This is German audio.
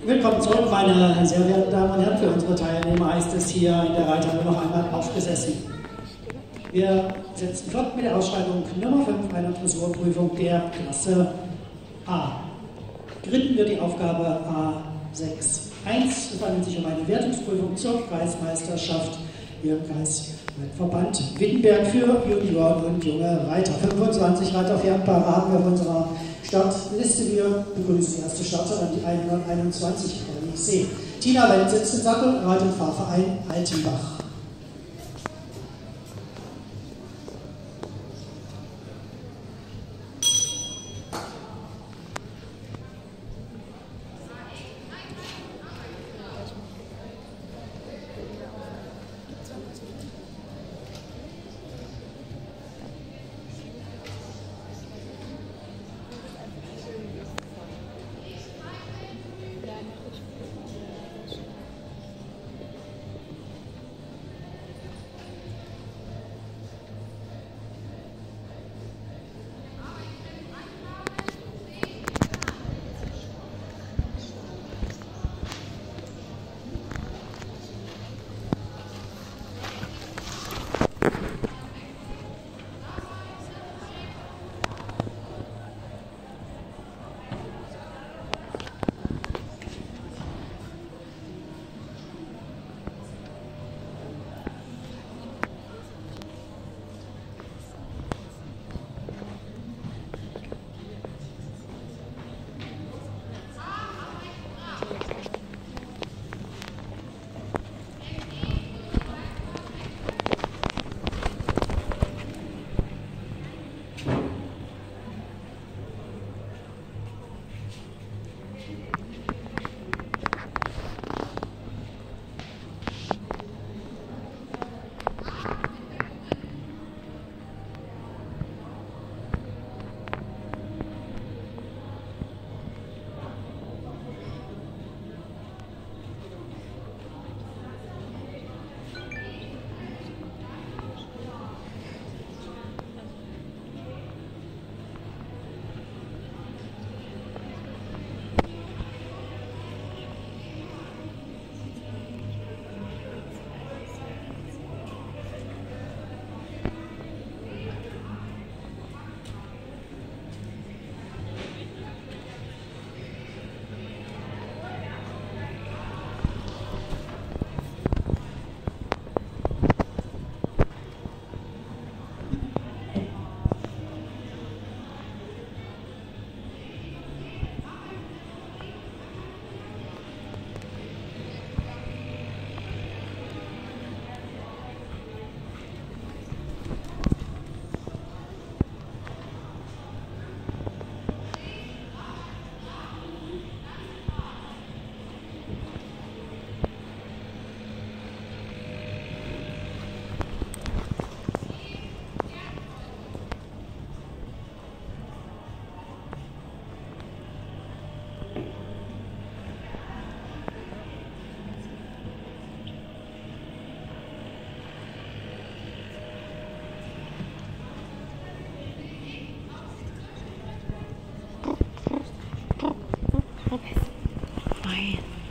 Willkommen zurück, meine sehr verehrten Damen und Herren. Für unsere Teilnehmer heißt es hier in der Reithalle noch einmal aufgesessen. Wir setzen fort mit der Ausschreibung Nummer 5 einer Dressurprüfung der Klasse A. Geritten wird die Aufgabe A6.1. Es handelt sich um eine Wertungsprüfung zur Kreismeisterschaft im Kreisverband Wittenberg für Junioren und junge Reiter. 25 Reiterpferdpaare haben wir auf unserer Startliste. Wir begrüßen die erste Starterin, die 121, Conny C. Tina Wendt sitzt im Sattel, Reit- und Fahrverein Altenbach. Fine.